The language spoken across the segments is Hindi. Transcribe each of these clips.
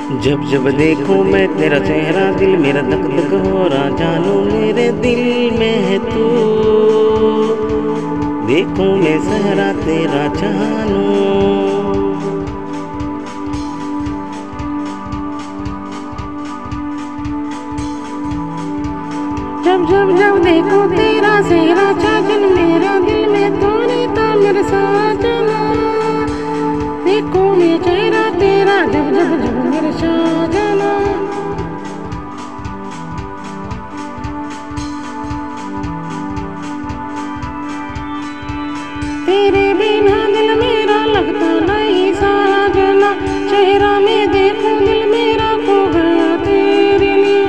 जब जब देखूं मैं तेरा चेहरा दिल मेरा धक धक हो रहा, जानू मेरे दिल में है तू। देखूं मैं सहरा तेरा जानू। जब जब जब देखो तेरा चेहरा चाचन मेरा दिल में तो रहता मेरे साजना। देखो मैं चेहरा तेरा जब जब जब मेरे साजना। तेरे बिना दिल मेरा लगता नहीं साजना। चेहरा में देखो दिल मेरा खो गया तेरे लिए।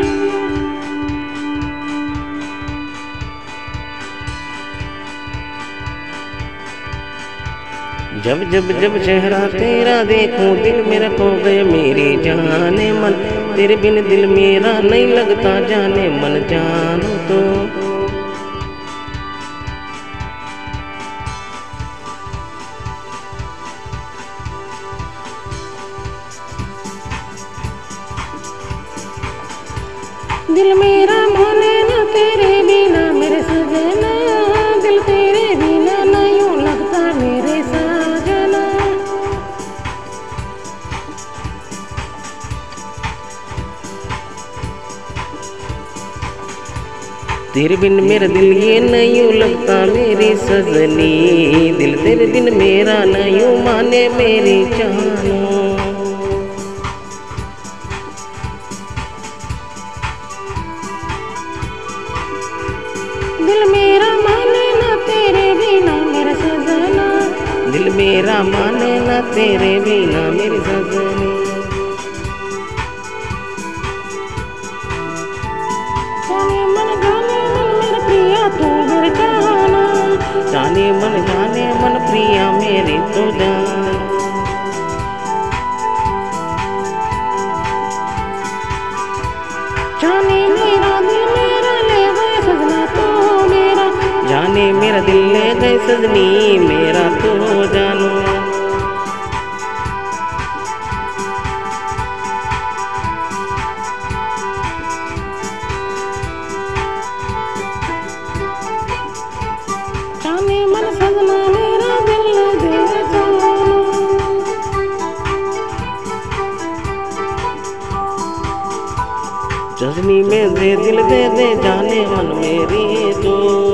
जब जब जब चेहरा तेरा देखूं दिल मेरा खो गए मेरी जाने मन। तेरे बिन दिल मेरा नहीं लगता जाने मन, जानू तो। दिल मेरा माने ना तेरे बिना मेरे सजना। दिल तेरे बिना ना यूं लगता मेरे साजना। तेरे बिन मेरा दिल ये नहीं यूं लगता मेरी सजनी। दिल तेरे बिन मेरा नहीं यूं माने मेरी जानू। दिल मेरा माने ना तेरे बिना मेरा सजना। दिल मेरा माने ना तेरे बिना मेरी सजनी। जाने मन जाने मन मेरे प्रिया तू मेरे जाना। जाने मन जाने मन प्रिया मेरी तो जान। जाने मेरा दिल मेरा ले गए सजना तो मेरा। जाने मेरा दिल ले गए सजनी मेरा तो जानू। जाने मन सजना मेरा दिल दे जानू। सजनी में दे दिल दे दे जाने मन मेरी तो।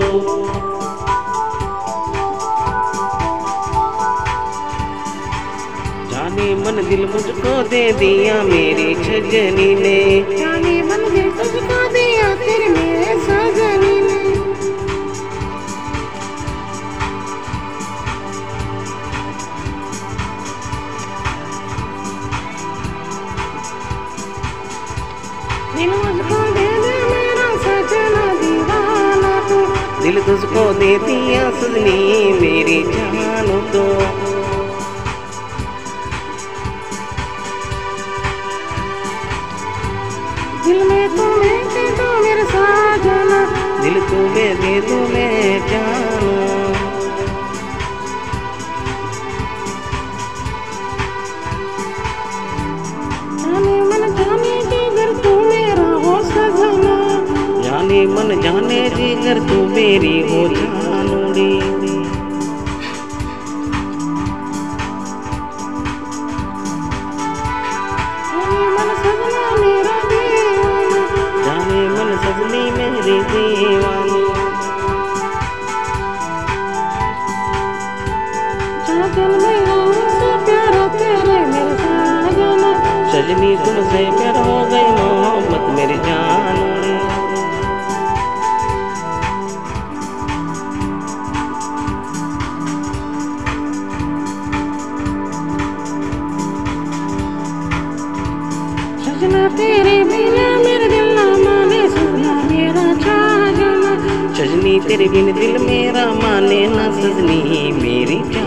जाने मन दिल मुझको दे दिया मेरी सजनी ने। जाने मन दिल तुझको दिया तेरे मेरे सजनी ने। दिल मुझको दे दे मेरा सजना दीवाना तू। दिल तुझको दे दिया सजनी मेरी जानू तो। दिल में तुम्हें दे दो मेरे सजना। दिल तुम्हें दे दूं मैं जानू। जाने मन जाने जिगर तू मेरा हो सजना। जाने मन जाने जिगर तू मेरी हो जानूड़ी। जाने मन सजना मेरा दीवाना। जाने मन सजनी मेरी दीवानी। साजन मेरा उनसे प्यारा तेरे मेरे साजना। सजनी तुमसे प्यार हो गई मोहब्बत मेरी जानूड़ी। सजना तेरे बिना मेरे दिल ना माने सजना मेरा साजना। सजनी तेरे बिन दिल मेरा माने ना सजनी मेरी जानू।